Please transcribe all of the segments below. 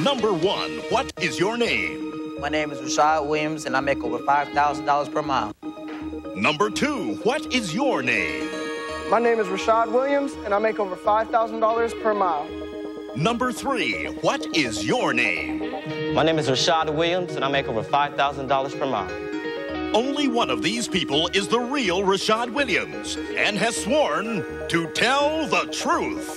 Number 1, what is your name? My name is Rashad Williams, and I make over $5,000 per mile. Number 2, what is your name? My name is Rashad Williams, and I make over $5,000 per mile. Number 3, what is your name? My name is Rashad Williams, and I make over $5,000 per mile. Only one of these people is the real Rashad Williams and has sworn to tell the truth.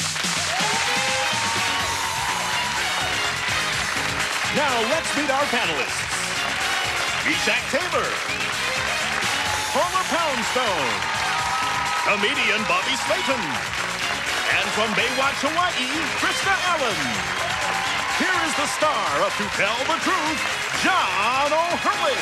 Now let's meet our panelists. Meshach Taylor, Homer Poundstone, comedian Bobby Slayton, and from Baywatch, Hawaii, Krista Allen. Here is the star of To Tell the Truth, John O'Hurley.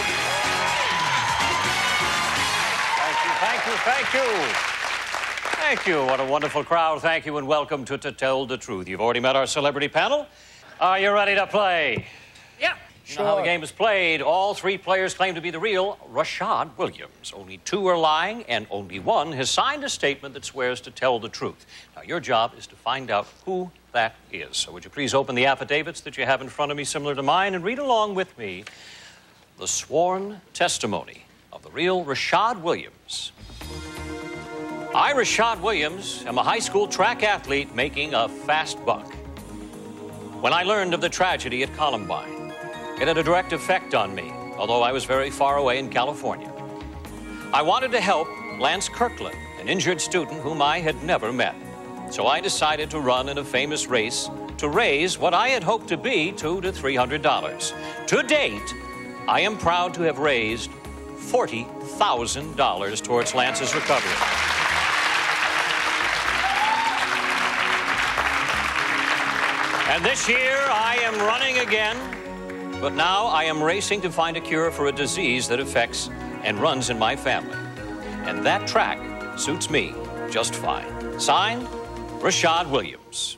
Thank you, thank you. Thank you. What a wonderful crowd. Thank you and welcome to Tell the Truth. You've already met our celebrity panel. Are you ready to play? Yeah. You know how the game is played. All 3 players claim to be the real Rashad Williams. Only 2 are lying, and only 1 has signed a statement that swears to tell the truth. Now, your job is to find out who that is. So would you please open the affidavits that you have in front of me, similar to mine, and read along with me the sworn testimony of the real Rashad Williams. I, Rashad Williams, am a high school track athlete making a fast buck. When I learned of the tragedy at Columbine, it had a direct effect on me, although I was very far away in California. I wanted to help Lance Kirkland, an injured student whom I had never met. So I decided to run in a famous race to raise what I had hoped to be $200 to $300. To date, I am proud to have raised $40,000 towards Lance's recovery. And this year, I am running again, but now I am racing to find a cure for a disease that affects and runs in my family. And that track suits me just fine. Signed, Rashad Williams.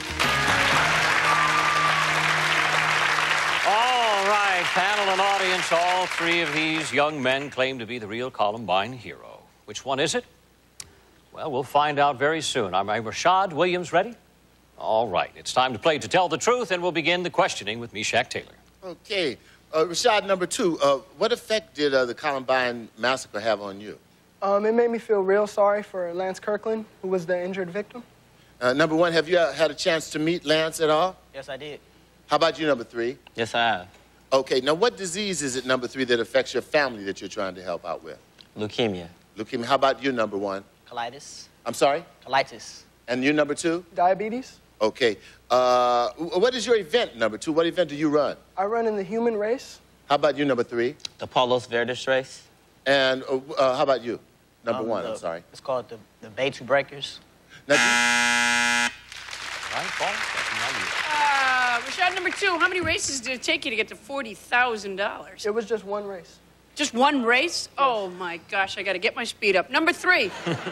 All right, panel and audience, all 3 of these young men claim to be the real Columbine hero. Which one is it? Well, we'll find out very soon. Am I Rashad Williams ready? All right, it's time to play To Tell the Truth, and we'll begin the questioning with Meshach Taylor. Okay. Rashad, number 2, what effect did the Columbine massacre have on you? It made me feel real sorry for Lance Kirkland, who was the injured victim. Number 1, have you had a chance to meet Lance at all? Yes, I did. How about you, number 3? Yes, I have. Okay, now what disease is it, number 3, that affects your family that you're trying to help out with? Leukemia. Leukemia. How about you, number 1? Colitis. I'm sorry? Colitis. And you, number 2? Diabetes. Okay. What is your event, number 2? What event do you run? I run in the human race. How about you, number 3? The Palos Verdes race. And how about you? Number 1, I'm sorry. It's called the Bay 2 Breakers. Now, Right, Paul? Rashad, number 2, how many races did it take you to get to $40,000? It was just one race. Just one race? Oh, my gosh, I got to get my speed up. Number 3,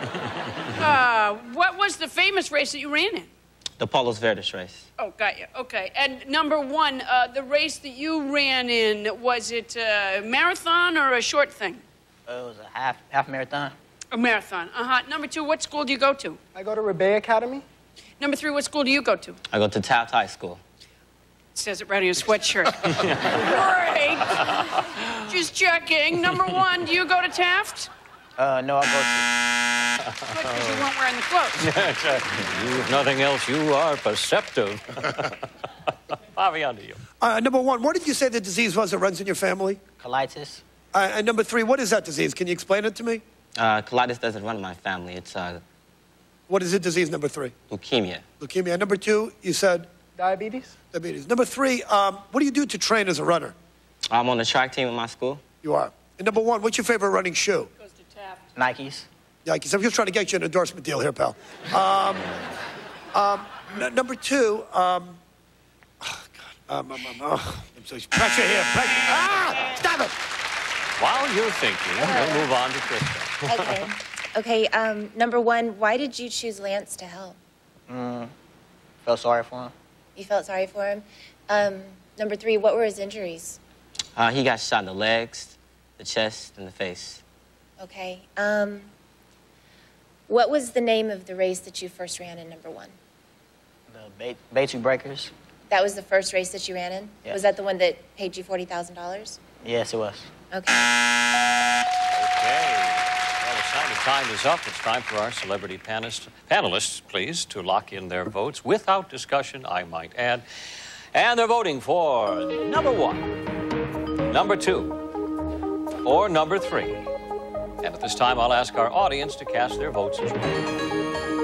what was the famous race that you ran in? The Palos Verdes race. Oh, got you. Okay. And number 1, the race that you ran in, was it a marathon or a short thing? It was a half marathon. A marathon. Number 2, what school do you go to? I go to Rebay Academy. Number 3, what school do you go to? I go to Taft High School. It says it right on your sweatshirt. Great. Just checking. Number 1, do you go to Taft? No, I go Good, because you weren't wearing the clothes. You, if nothing else, you are perceptive. Bobby, on to you. Number 1, what did you say the disease was that runs in your family? to colitis. And number 3, what is that disease? Can you explain it to me? Colitis doesn't run in my family. It's What is it, disease number 3? leukemia. Leukemia. And number 2, you said? Diabetes. Diabetes. Number 3, what do you do to train as a runner? I'm on the track team in my school. You are. And number 1, what's your favorite running shoe? Goes to Taft. Nikes. Yikes. I'm just trying to get you an endorsement deal here, pal. Number 2, oh, God. I'm so pressure here. Pressure. Stop it. While you're thinking, we'll move on to Krista. Okay, number 1, why did you choose Lance to help? Felt sorry for him. You felt sorry for him? Number 3, what were his injuries? He got shot in the legs, the chest, and the face. Okay. What was the name of the race that you first ran in, number 1? The Bay 2 Breakers. that was the first race that you ran in? Yeah. Was that the one that paid you $40,000? Yes, it was. Okay. Okay. Well, the time is up. It's time for our celebrity panelists, please, to lock in their votes without discussion, I might add. And they're voting for number 1, number 2, or number 3. And at this time, I'll ask our audience to cast their votes as well.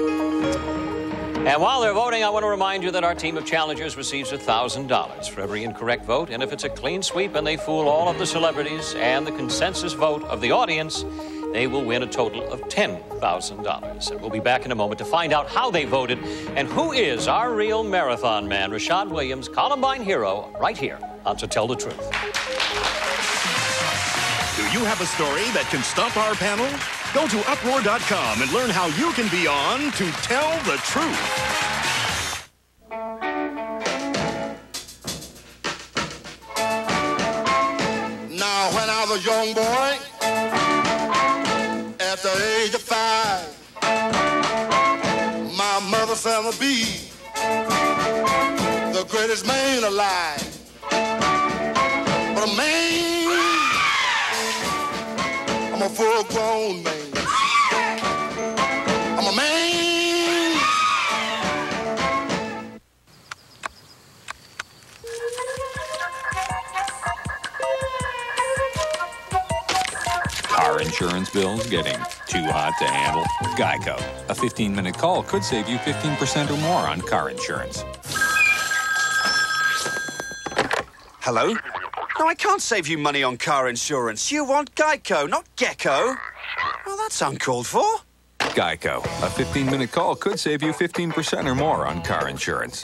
And while they're voting, I want to remind you that our team of challengers receives $1,000 for every incorrect vote. And if it's a clean sweep and they fool all of the celebrities and the consensus vote of the audience, they will win a total of $10,000. And we'll be back in a moment to find out how they voted and who is our real marathon man, Rashad Williams, Columbine hero, right here on To Tell the Truth. Do you have a story that can stump our panel? Go to uproar.com and learn how you can be on To Tell the Truth. Now, when I was a young boy, at the age of 5, my mother said I'd be the greatest man alive. But a man, I'm a full-grown man. I'm a man. Car insurance bills getting too hot to handle? Geico. A 15-minute call could save you 15% or more on car insurance. Hello? No, I can't save you money on car insurance. You want Geico, not Gecko. Well, that's uncalled for. Geico. A 15-minute call could save you 15% or more on car insurance.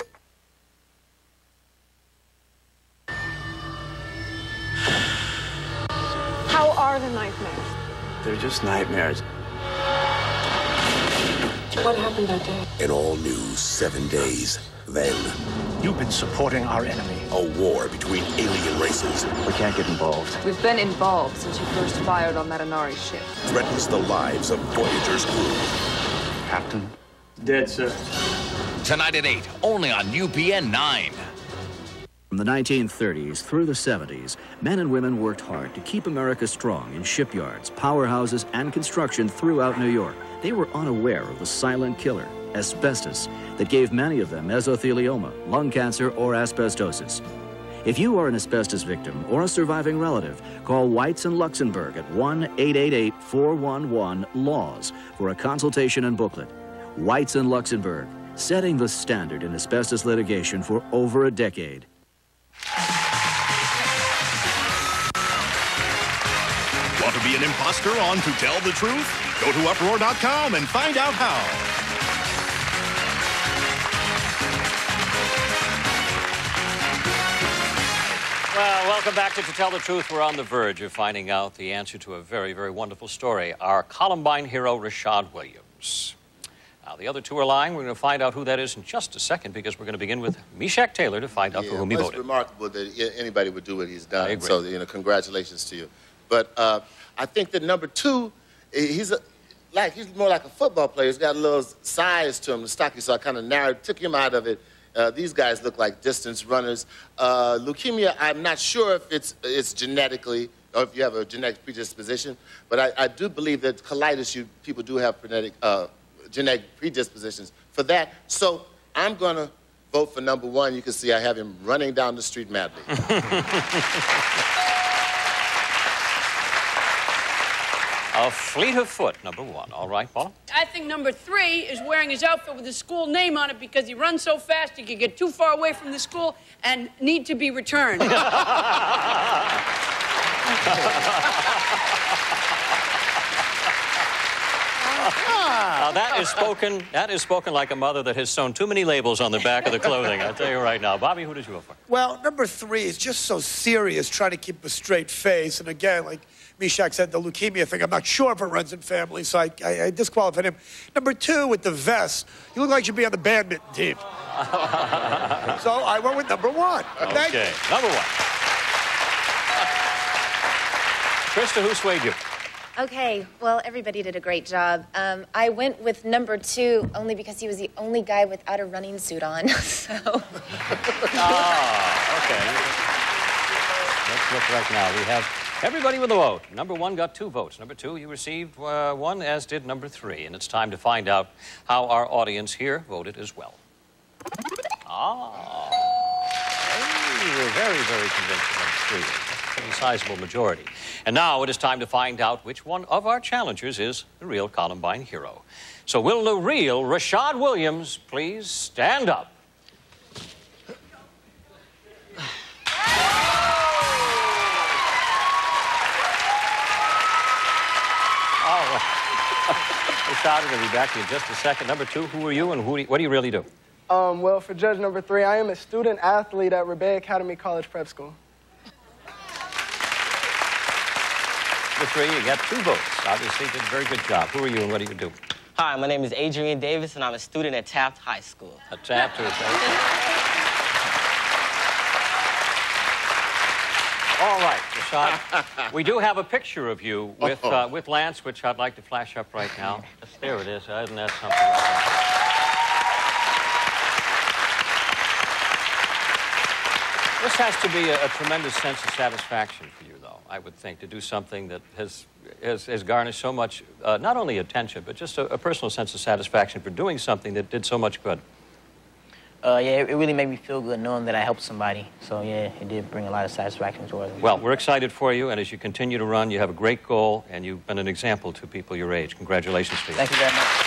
How are the nightmares? They're just nightmares. What happened that day? An all-new 7 days. Then, you've been supporting our enemy. A war between alien races. We can't get involved. We've been involved since you first fired on that Anari ship. Threatens the lives of Voyager's crew. Captain? Dead, sir. Tonight at 8, only on UPN 9. From the 1930s through the 70s, men and women worked hard to keep America strong in shipyards, powerhouses, and construction throughout New York. They were unaware of the silent killer, asbestos, that gave many of them mesothelioma, lung cancer, or asbestosis. If you are an asbestos victim or a surviving relative, call Whites and Luxembourg at 1-888-411-LAWS for a consultation and booklet. Whites and Luxembourg, setting the standard in asbestos litigation for over a decade. Want to be an imposter on To Tell the Truth? Go to uproar.com and find out how. Well, welcome back to Tell the Truth. We're on the verge of finding out the answer to a very, very wonderful story. Our Columbine hero, Rashad Williams. Now, the other two are lying. We're going to find out who that is in just a second because we're going to begin with Meshack Taylor to find out for whom he voted. It's remarkable that anybody would do what he's done. I agree. So, congratulations to you. But I think that number 2, he's more like a football player. He's got a little size to him, the stocky, so I kind of took him out of it. These guys look like distance runners. Leukemia, I'm not sure if it's genetically, or if you have a genetic predisposition, but I do believe that colitis, people do have genetic predispositions for that. So I'm going to vote for number 1. You can see I have him running down the street madly. A fleet of foot, number 1. All right, Paula? I think number 3 is wearing his outfit with his school name on it because he runs so fast he could get too far away from the school and need to be returned. Now, that is spoken like a mother that has sewn too many labels on the back of the clothing. I'll tell you right now. Bobby, who did you vote for? Well, number 3 is just so serious, trying to keep a straight face. And again, like Meshack said, the leukemia thing, I'm not sure if it runs in families, so I disqualified him. Number 2, with the vest, you look like you should be on the badminton team. So I went with number 1. Okay, number 1. Krista, who swayed you? Okay, well, everybody did a great job. I went with number 2 only because he was the only guy without a running suit on, so... Okay. Let's look right now. We have everybody with a vote. Number 1 got 2 votes. Number 2, you received 1, as did number 3. And it's time to find out how our audience here voted as well. Hey, you're very, very convincing. Number 3. Pretty sizable majority. And now it is time to find out which one of our challengers is the real Columbine hero. So will the real Rashad Williams please stand up? Rashad, we're going to be back to you in just a second. Number 2, who are you and what do you really do? Well, for judge number 3, I am a student athlete at Rebay Academy College Prep School. Number 3, you got 2 votes. Obviously, did a very good job. Who are you and what do you do? Hi, my name is Adrian Davis, and I'm a student at Taft High School. At Taft, All right, Rashad, we do have a picture of you with Lance, which I'd like to flash up right now. There it is. Isn't that something? This has to be a tremendous sense of satisfaction for you, though, I would think, to do something that has garnished so much, not only attention, but just a personal sense of satisfaction for doing something that did so much good. Yeah, it really made me feel good knowing that I helped somebody. So, yeah, it did bring a lot of satisfaction towards me. Well, we're excited for you, and as you continue to run, you have a great goal, and you've been an example to people your age. Congratulations to you. Thank you very much.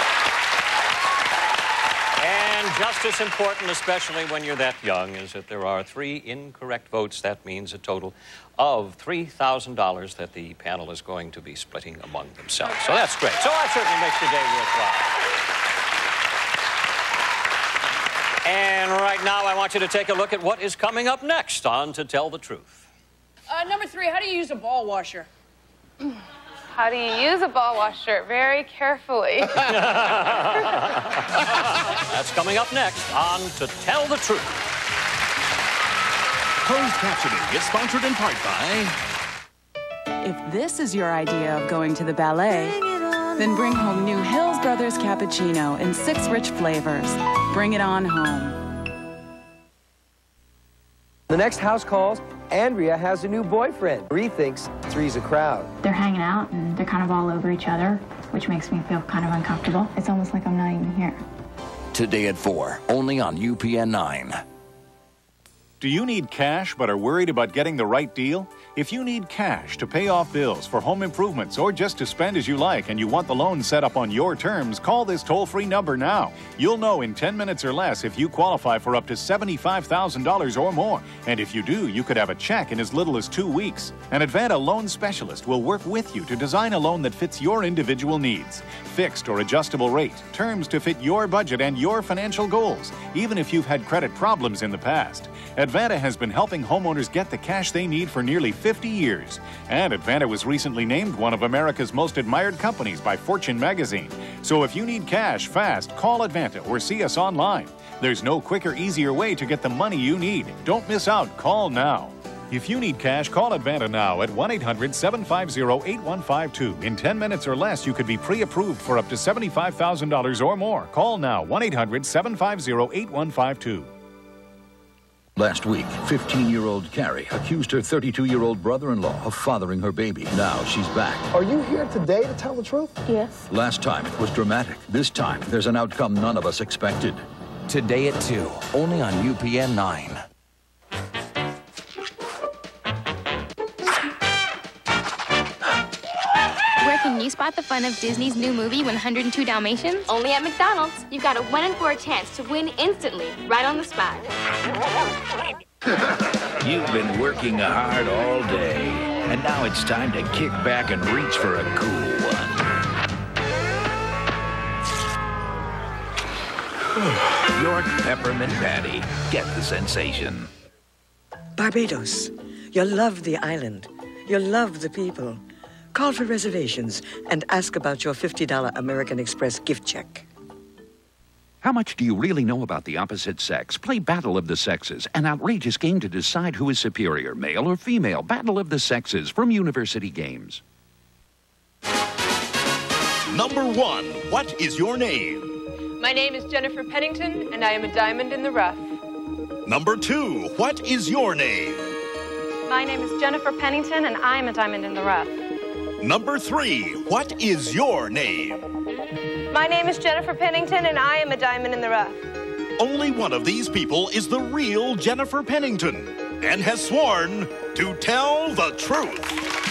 And just as important, especially when you're that young, is that there are 3 incorrect votes. That means a total of $3,000 that the panel is going to be splitting among themselves. So that's great. So that certainly makes your day worthwhile. And right now, I want you to take a look at what is coming up next on To Tell the Truth. Number 3, how do you use a ball washer? How do you use a ball washer? Very carefully. That's coming up next on To Tell the Truth. Closed captioning is sponsored in part by... If this is your idea of going to the ballet, then bring home new Hills Brothers Cappuccino in 6 rich flavors. Bring it on home. The next house calls, Andrea has a new boyfriend. Bree thinks 3's a crowd. They're hanging out and they're kind of all over each other, which makes me feel kind of uncomfortable. It's almost like I'm not even here. Today at 4, only on UPN 9. Do you need cash but are worried about getting the right deal? If you need cash to pay off bills for home improvements or just to spend as you like and you want the loan set up on your terms, call this toll-free number now. You'll know in 10 minutes or less if you qualify for up to $75,000 or more. And if you do, you could have a check in as little as 2 weeks. An Advanta loan specialist will work with you to design a loan that fits your individual needs. Fixed or adjustable rate, terms to fit your budget and your financial goals, even if you've had credit problems in the past. Advanta has been helping homeowners get the cash they need for nearly 50 years. And Advanta was recently named one of America's most admired companies by Fortune magazine. So if you need cash fast, call Advanta or see us online. There's no quicker, easier way to get the money you need. Don't miss out. Call now. If you need cash, call Advanta now at 1-800-750-8152. In 10 minutes or less, you could be pre-approved for up to $75,000 or more. Call now, 1-800-750-8152. Last week, 15-year-old Carrie accused her 32-year-old brother-in-law of fathering her baby. Now she's back. Are you here today to tell the truth? Yes. Last time, it was dramatic. This time, there's an outcome none of us expected. Today at 2, only on UPN 9. Where can you spot the fun of Disney's new movie, 102 Dalmatians? Only at McDonald's. You've got a 1 in 4 chance to win instantly, right on the spot. You've been working hard all day, and now it's time to kick back and reach for a cool one. York Peppermint Patty. Get the sensation. Barbados. You'll love the island. You'll love the people. Call for reservations and ask about your $50 American Express gift check. How much do you really know about the opposite sex? Play Battle of the Sexes, an outrageous game to decide who is superior, male or female. Battle of the Sexes from University Games. Number 1, what is your name? My name is Jennifer Pennington, and I am a diamond in the rough. Number 2, what is your name? My name is Jennifer Pennington, and I am a diamond in the rough. Number 3, what is your name? My name is Jennifer Pennington, and I am a diamond in the rough. Only one of these people is the real Jennifer Pennington and has sworn to tell the truth.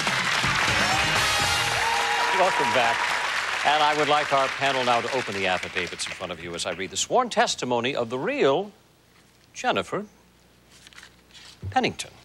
Welcome back. And I would like our panel now to open the affidavits in front of you as I read the sworn testimony of the real Jennifer Pennington.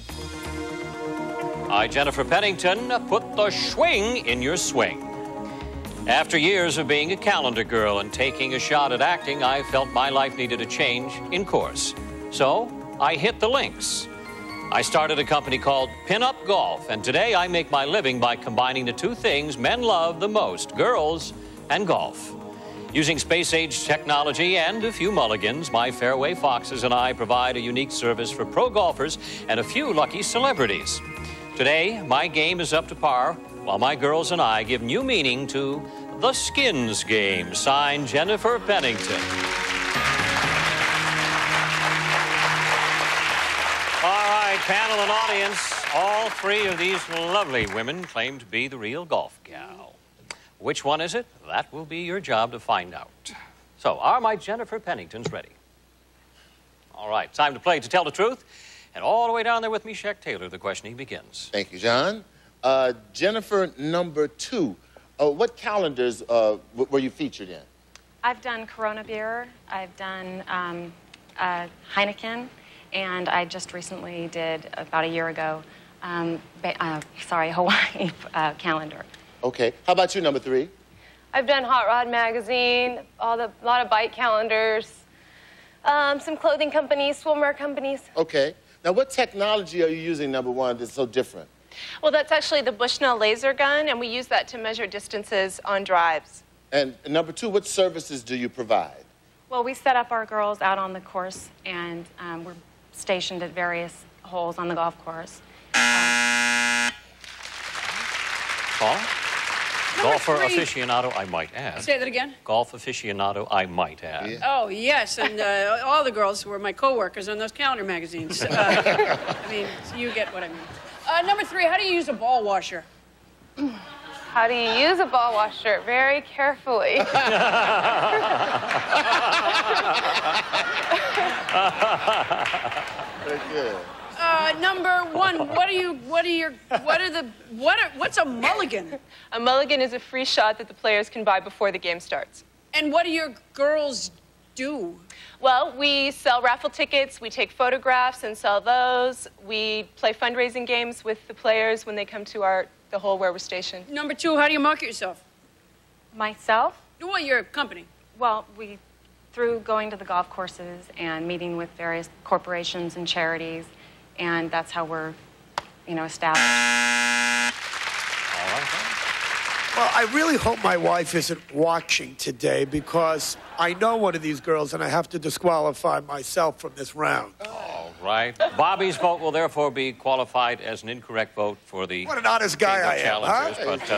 I, Jennifer Pennington, put the swing in your swing. After years of being a calendar girl and taking a shot at acting, I felt my life needed a change in course. So I hit the links. I started a company called Pinup Golf, and today I make my living by combining the two things men love the most, girls and golf. Using space-age technology and a few mulligans, my Fairway Foxes and I provide a unique service for pro golfers and a few lucky celebrities. Today, my game is up to par, while my girls and I give new meaning to the Skins game. Signed, Jennifer Pennington. All right, panel and audience, all three of these lovely women claim to be the real golf gal. Which one is it? That will be your job to find out. So, are my Jennifer Penningtons ready? All right, time to play To Tell the Truth. And all the way down there with me, Shaq Taylor, the questioning begins. Thank you, John. Jennifer, number 2, what calendars were you featured in? I've done Corona beer, I've done Heineken, and I just recently did, about a year ago, Hawaii calendar. Okay. How about you, number 3? I've done Hot Rod Magazine, a lot of bike calendars, some clothing companies, swimwear companies. Okay. Now, what technology are you using, number 1, that's so different? Well, that's actually the Bushnell laser gun, and we use that to measure distances on drives. And number 2, what services do you provide? Well, we set up our girls out on the course, and we're stationed at various holes on the golf course. Paul? Golfer aficionado, I might add. Say that again? Golf aficionado, I might add. Yeah. Oh, yes, and all the girls were my co-workers on those calendar magazines. I mean, so you get what I mean. Number 3, how do you use a ball washer? How do you use a ball washer? Very carefully. Very good. Number 1, what's a mulligan? A mulligan is a free shot that the players can buy before the game starts. And what do your girls do? Well, we sell raffle tickets, we take photographs and sell those. We play fundraising games with the players when they come to the hole where we're stationed. Number 2, how do you market yourself? Myself? Well, your company. Well, through going to the golf courses and meeting with various corporations and charities, and that's how we're, established. All right, Well, I really hope my wife isn't watching today because I know one of these girls and I have to disqualify myself from this round. All right. Bobby's vote will therefore be qualified as an incorrect vote for the... What an honest guy I am, huh?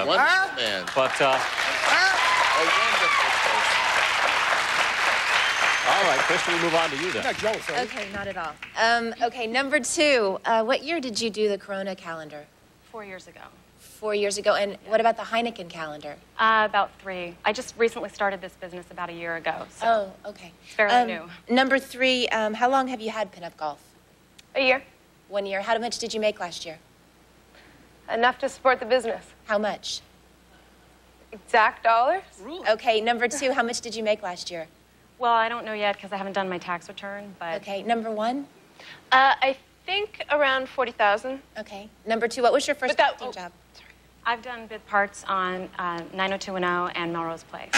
All right, Krista, we move on to you then. Okay, not at all. Okay, number 2, what year did you do the Corona calendar? 4 years ago. 4 years ago. And what about the Heineken calendar? About 3. I just recently started this business about a year ago. So oh, okay. It's fairly new. Number 3, how long have you had Pinup Golf? A year. 1 year. How much did you make last year? Enough to support the business. How much? Exact dollars? Okay, number 2, how much did you make last year? Well, I don't know yet because I haven't done my tax return, but... Okay, number 1? I think around 40,000. Okay. Number 2, what was your first acting job? I've done bit parts on 90210 and Melrose Place.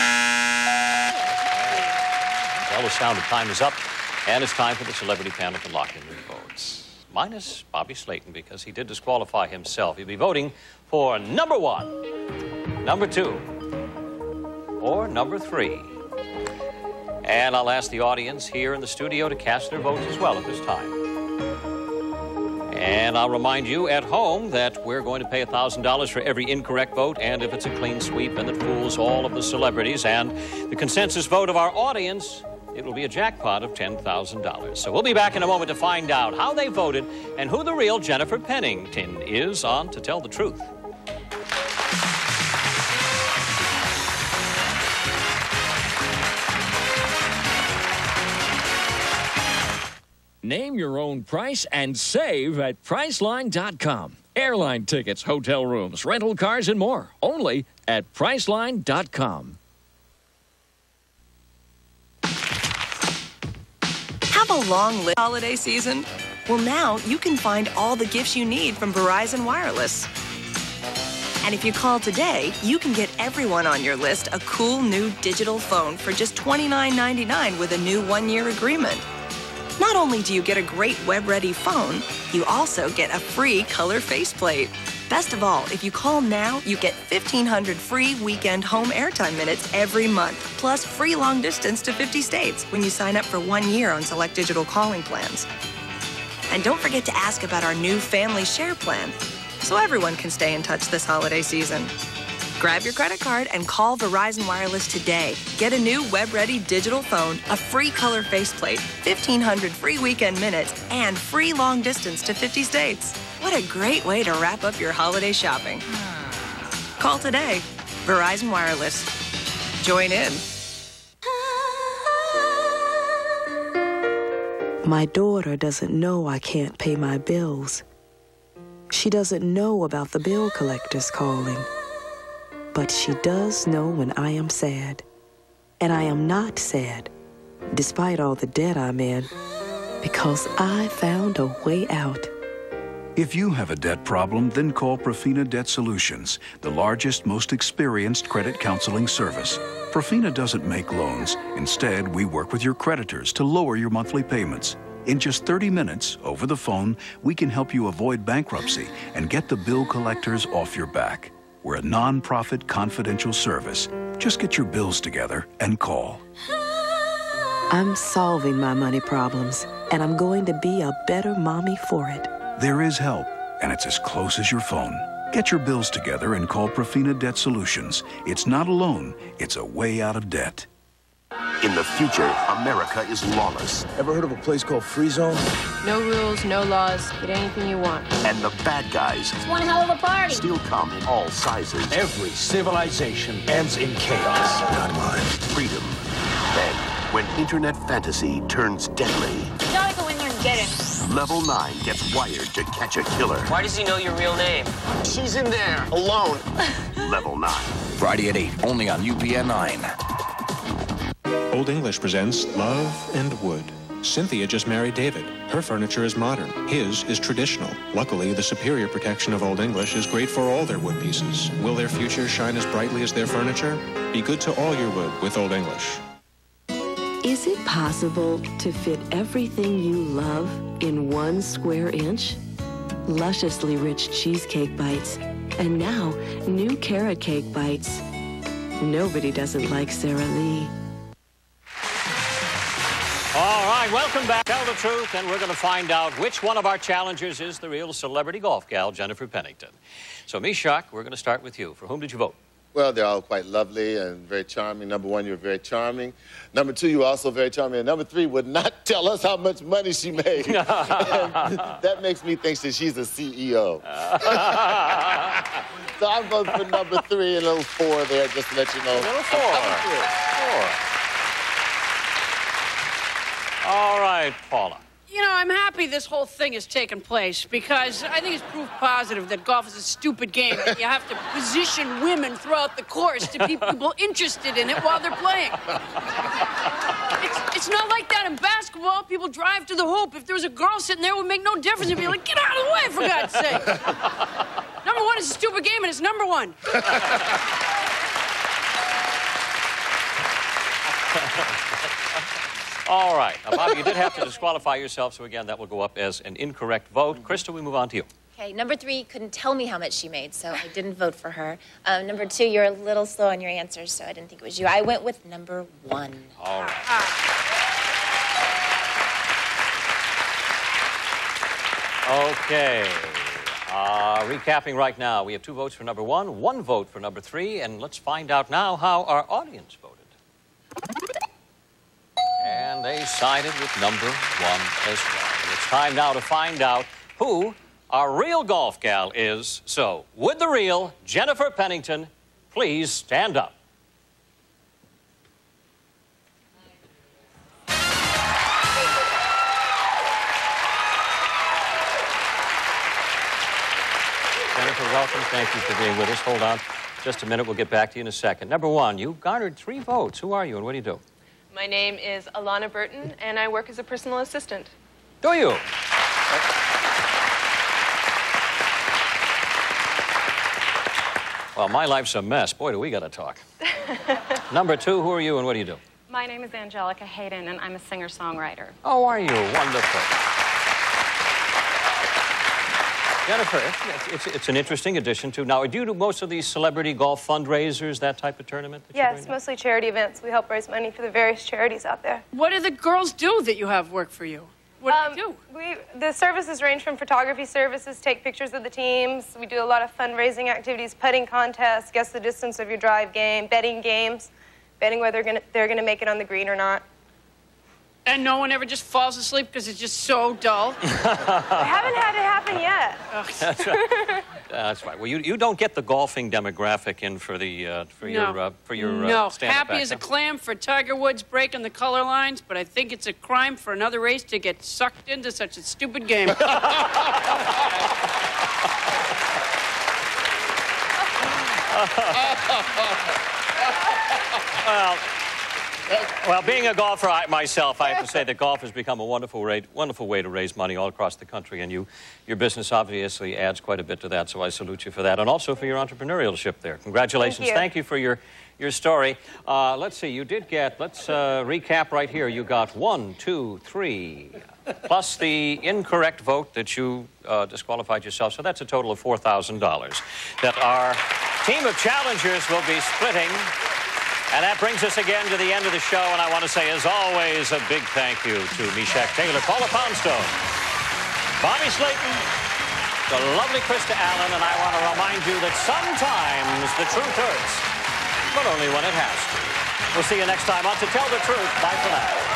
Well, the sound of time is up, and it's time for the celebrity panel to lock in their votes. Minus Bobby Slayton, because he did disqualify himself. He'll be voting for number 1, number 2, or number 3. And I'll ask the audience here in the studio to cast their votes as well at this time. And I'll remind you at home that we're going to pay $1,000 for every incorrect vote, and if it's a clean sweep and it fools all of the celebrities and the consensus vote of our audience, it will be a jackpot of $10,000. So we'll be back in a moment to find out how they voted and who the real Jennifer Pennington is on To Tell the Truth. Name your own price and save at Priceline.com. Airline tickets, hotel rooms, rental cars, and more. Only at Priceline.com. Have a long holiday season? Well, now you can find all the gifts you need from Verizon Wireless. And if you call today, you can get everyone on your list a cool new digital phone for just $29.99 with a new one-year agreement. Not only do you get a great web-ready phone, you also get a free color faceplate. Best of all, if you call now, you get 1,500 free weekend home airtime minutes every month, plus free long distance to 50 states when you sign up for 1 year on select digital calling plans. And don't forget to ask about our new Family Share plan, so everyone can stay in touch this holiday season. Grab your credit card and call Verizon Wireless today. Get a new web-ready digital phone, a free color faceplate, 1,500 free weekend minutes, and free long distance to 50 states. What a great way to wrap up your holiday shopping. Call today. Verizon Wireless. Join in. My daughter doesn't know I can't pay my bills. She doesn't know about the bill collectors calling. But she does know when I am sad. And I am not sad, despite all the debt I'm in, because I found a way out. If you have a debt problem, then call Profina Debt Solutions, the largest, most experienced credit counseling service. Profina doesn't make loans. Instead, we work with your creditors to lower your monthly payments. In just 30 minutes, over the phone, we can help you avoid bankruptcy and get the bill collectors off your back. We're a non-profit confidential service. Just get your bills together and call. I'm solving my money problems, and I'm going to be a better mommy for it. There is help, and it's as close as your phone. Get your bills together and call Profina Debt Solutions. It's not a loan, it's a way out of debt. In the future, America is lawless. Ever heard of a place called Free Zone? No rules, no laws. Get anything you want. And the bad guys It's one hell of a party. still come in all sizes. Every civilization ends in chaos. Not mine. Freedom. Then, when internet fantasy turns deadly, You gotta go in there and get him. Level 9 gets wired to catch a killer. Why does he know your real name? She's in there, alone. Level 9. Friday at 8, only on UPN 9. Old English presents Love and Wood. Cynthia just married David. Her furniture is modern. His is traditional. Luckily, the superior protection of Old English is great for all their wood pieces. Will their future shine as brightly as their furniture? Be good to all your wood with Old English. Is it possible to fit everything you love in 1 square inch? Lusciously rich cheesecake bites, and now new carrot cake bites. Nobody doesn't like Sara Lee. All right, welcome back. Tell the Truth, and we're going to find out which one of our challengers is the real celebrity golf gal, Jennifer Pennington. So, Mishak, we're going to start with you. For whom did you vote? Well, they're all quite lovely and very charming. Number 1, you're very charming. Number 2, you're also very charming. And number 3 would not tell us how much money she made. And that makes me think that she's a CEO. So I'm voting for number 3 and a little 4 there, just to let you know. A little 4. All right, Paula. You know, I'm happy this whole thing has taken place because I think it's proof positive that golf is a stupid game. That you have to position women throughout the course to keep people interested in it while they're playing. It's not like that in basketball. People drive to the hoop. If there was a girl sitting there, it would make no difference. It'd be like, get out of the way, for God's sake. Number 1 is a stupid game, and it's number 1. All right. Now, Bobby, you did have to disqualify yourself, so again, that will go up as an incorrect vote. Krista, we move on to you. Okay, number 3 couldn't tell me how much she made, so I didn't vote for her. Number 2, you're a little slow on your answers, so I didn't think it was you. I went with number 1. All right. Okay. Recapping right now, we have 2 votes for number 1, 1 vote for number 3, and let's find out now how our audience voted. And they sided with number 1 as well. It's time now to find out who our real golf gal is. So, would the real Jennifer Pennington please stand up? Jennifer, welcome. Thank you for being with us. Hold on just a minute. We'll get back to you in a second. Number 1, you garnered 3 votes. Who are you and what do you do? My name is Alana Burton, and I work as a personal assistant. Do you? Well, my life's a mess. Boy, do we got to talk. Number 2, who are you and what do you do? My name is Angelica Hayden, and I'm a singer-songwriter. Oh, are you? Wonderful. Jennifer, it's an interesting addition to... Now, do you do most of these celebrity golf fundraisers, that type of tournament? Yes, mostly charity events. We help raise money for the various charities out there. What do the girls do that you have work for you? What do you do? The services range from photography services, take pictures of the teams. We do a lot of fundraising activities, putting contests, guess the distance of your drive game, betting games, betting whether they're gonna make it on the green or not. And no one ever just falls asleep because it's just so dull? I haven't had it happen yet. That's right. That's right. Well, you don't get the golfing demographic in for the No, stand-up happy act, as a huh? clam for Tiger Woods breaking the color lines, but I think it's a crime for another race to get sucked into such a stupid game. Well, being a golfer myself, I have to say that golf has become a wonderful way to raise money all across the country, and your business obviously adds quite a bit to that, so I salute you for that, and also for your entrepreneurialship there. Congratulations. Thank you for your story. Let's see, you did get, let's recap right here. You got 1, 2, 3, plus the incorrect vote that you disqualified yourself, so that's a total of $4,000 that our team of challengers will be splitting. And that brings us again to the end of the show, and I want to say, as always, a big thank you to Meshack Taylor, Paula Poundstone, Bobby Slayton, the lovely Krista Allen, and I want to remind you that sometimes the truth hurts, but only when it has to. We'll see you next time on To Tell the Truth. Bye for now.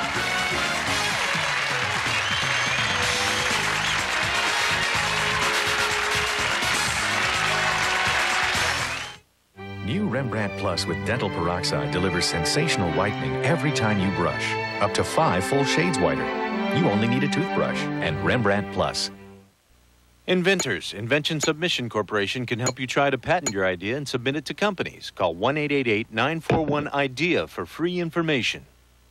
New Rembrandt Plus with dental peroxide delivers sensational whitening every time you brush. Up to 5 full shades whiter. You only need a toothbrush and Rembrandt Plus. Inventors, Invention Submission Corporation can help you try to patent your idea and submit it to companies. Call 1-888-941-IDEA for free information.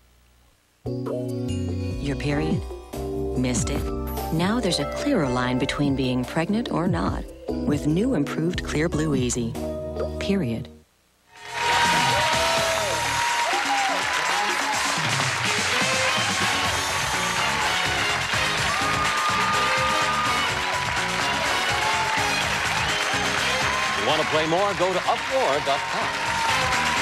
Your period? Missed it? Now there's a clearer line between being pregnant or not with new improved Clear Blue Easy. Period. Want to play more? Go to uproar.com.